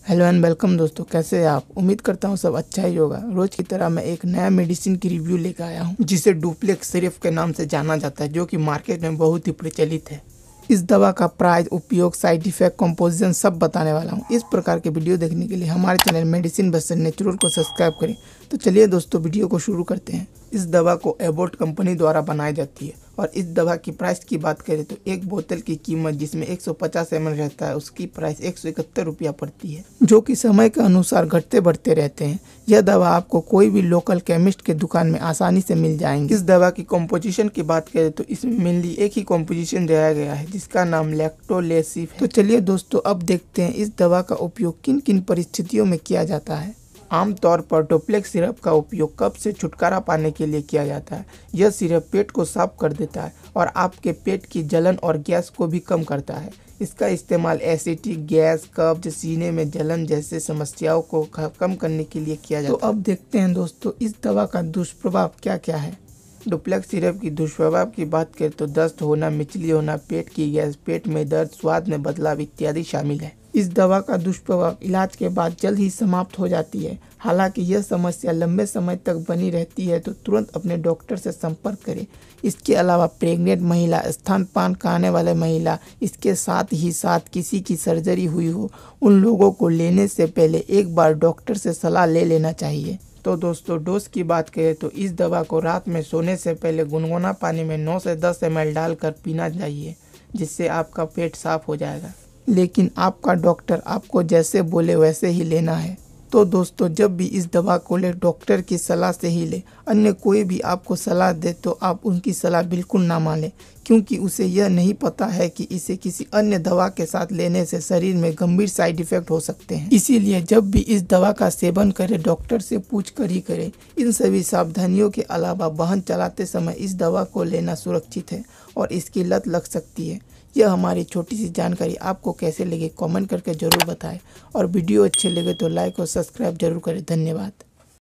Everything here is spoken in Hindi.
हेलो एंड वेलकम दोस्तों, कैसे हैं आप। उम्मीद करता हूँ सब अच्छा ही होगा। रोज की तरह मैं एक नया मेडिसिन की रिव्यू लेकर आया हूँ जिसे डुप्लेक्स सिरप के नाम से जाना जाता है, जो कि मार्केट में बहुत ही प्रचलित है। इस दवा का प्राइस, उपयोग, साइड इफेक्ट, कंपोजिशन सब बताने वाला हूँ। इस प्रकार के वीडियो देखने के लिए हमारे चैनल मेडिसिन वर्सेस नेचुरल को सब्सक्राइब करें। तो चलिए दोस्तों, वीडियो को शुरू करते हैं। इस दवा को एबॉट कंपनी द्वारा बनाई जाती है और इस दवा की प्राइस की बात करें तो एक बोतल की कीमत जिसमें 150 ml रहता है, उसकी प्राइस 171 रुपया पड़ती है, जो कि समय के अनुसार घटते बढ़ते रहते हैं। यह दवा आपको कोई भी लोकल केमिस्ट के दुकान में आसानी से मिल जाएंगी। इस दवा की कॉम्पोजिशन की बात करें तो इसमें मेनली एक ही कॉम्पोजिशन दिया गया है जिसका नाम लैक्टोलेसिफ है। तो चलिए दोस्तों, अब देखते हैं इस दवा का उपयोग किन किन परिस्थितियों में किया जाता है। आमतौर पर डुप्लेक्स सिरप का उपयोग कब्ज से छुटकारा पाने के लिए किया जाता है। यह सिरप पेट को साफ कर देता है और आपके पेट की जलन और गैस को भी कम करता है। इसका इस्तेमाल एसिडिटी, गैस, कब्ज, सीने में जलन जैसे समस्याओं को कम करने के लिए किया जाता है। तो अब देखते हैं दोस्तों, इस दवा का दुष्प्रभाव क्या क्या है। डुप्लेक्स सिरप की दुष्प्रभाव की बात करें तो दस्त होना, मिचली होना, पेट की गैस, पेट में दर्द, स्वाद में बदलाव इत्यादि शामिल है। इस दवा का दुष्प्रभाव इलाज के बाद जल्द ही समाप्त हो जाती है। हालांकि यह समस्या लंबे समय तक बनी रहती है तो तुरंत अपने डॉक्टर से संपर्क करें। इसके अलावा प्रेग्नेंट महिला, स्तनपान कराने वाले महिला, इसके साथ ही साथ किसी की सर्जरी हुई हो, उन लोगों को लेने से पहले एक बार डॉक्टर से सलाह ले लेना चाहिए। तो दोस्तों, डोज की बात करें तो इस दवा को रात में सोने से पहले गुनगुना पानी में 9 से 10 ml डालकर पीना चाहिए, जिससे आपका पेट साफ हो जाएगा। लेकिन आपका डॉक्टर आपको जैसे बोले वैसे ही लेना है। तो दोस्तों, जब भी इस दवा को ले डॉक्टर की सलाह से ही ले। अन्य कोई भी आपको सलाह दे तो आप उनकी सलाह बिल्कुल ना माने, क्योंकि उसे यह नहीं पता है कि इसे किसी अन्य दवा के साथ लेने से शरीर में गंभीर साइड इफेक्ट हो सकते हैं। इसीलिए जब भी इस दवा का सेवन करें डॉक्टर से पूछ कर ही करें। इन सभी सावधानियों के अलावा वाहन चलाते समय इस दवा को लेना सुरक्षित है और इसकी लत लग सकती है। यह हमारी छोटी सी जानकारी आपको कैसे लगे कमेंट करके जरूर बताएं और वीडियो अच्छे लगे तो लाइक और सब्सक्राइब जरूर करें। धन्यवाद।